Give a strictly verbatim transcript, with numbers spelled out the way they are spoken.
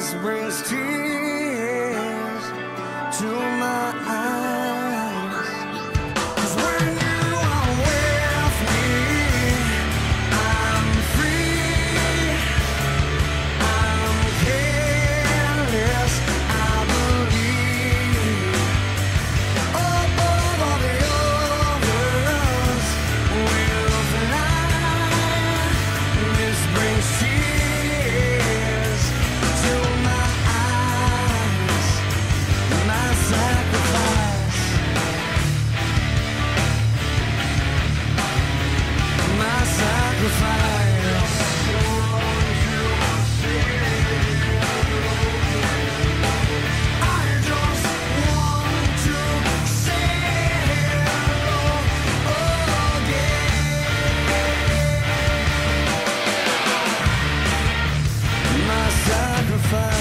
This brings tears to my eyes. 'Cause when you are with me, I'm free, I'm careless, I believe. Above all the others will fly. This brings tears to my eyes. My sacrifice, my sacrifice. I just want to say hello again. My sacrifice.